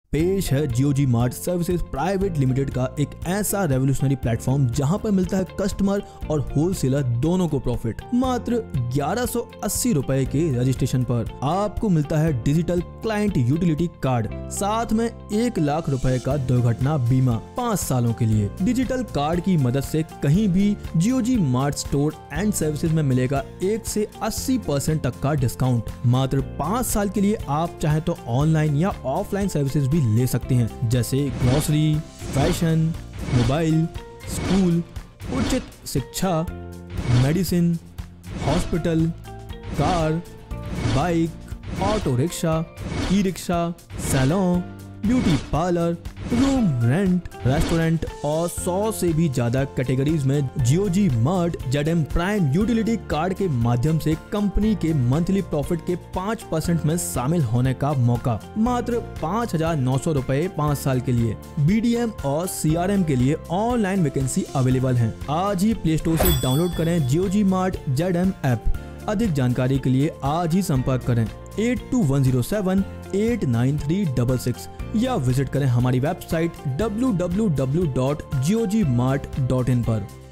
पेश है Jiogi mart services private limited का एक ऐसा रेवोल्यूशनरी प्लेटफॉर्म जहां पर मिलता है कस्टमर और होलसेलर दोनों को प्रॉफिट। मात्र 1180 रुपए के रजिस्ट्रेशन पर आपको मिलता है डिजिटल क्लाइंट यूटिलिटी कार्ड, साथ में 1 लाख रुपए का दुर्घटना बीमा 5 सालों के लिए। डिजिटल कार्ड की मदद से कहीं भी Jiogi mart store and services में मिलेगा 1 से 80% तक का डिस्काउंट। मात्र 5 साल के लिए आप चाहे तो ऑनलाइन या ऑफलाइन सर्विसेज भी ले सकते हैं, जैसे ग्रोसरी, फैशन, मोबाइल, स्कूल, उचित शिक्षा, medicine, hospital, car, bike, auto rickshaw, e rickshaw, saloon, beauty parlour, room rent, restaurant और 100 से भी ज्यादा कैटेगरीज में Jiogi mart ZM prime utility card के माध्यम से कंपनी के मंथली प्रॉफिट के 5% में शामिल होने का मौका। मात्र 5,900 रुपए 5 साल के लिए। बीडीएम और सीआरएम के लिए ऑनलाइन वैकेंसी अवेलेबल है। आज ही प्ले स्टोर से डाउनलोड करें जियोजी मार्ट जेडएम ऐप। अधिक जानकारी के लिए आज ही संपर्क करें 8210789366 या विजिट करें हमारी वेबसाइट www.jiojimart.in पर।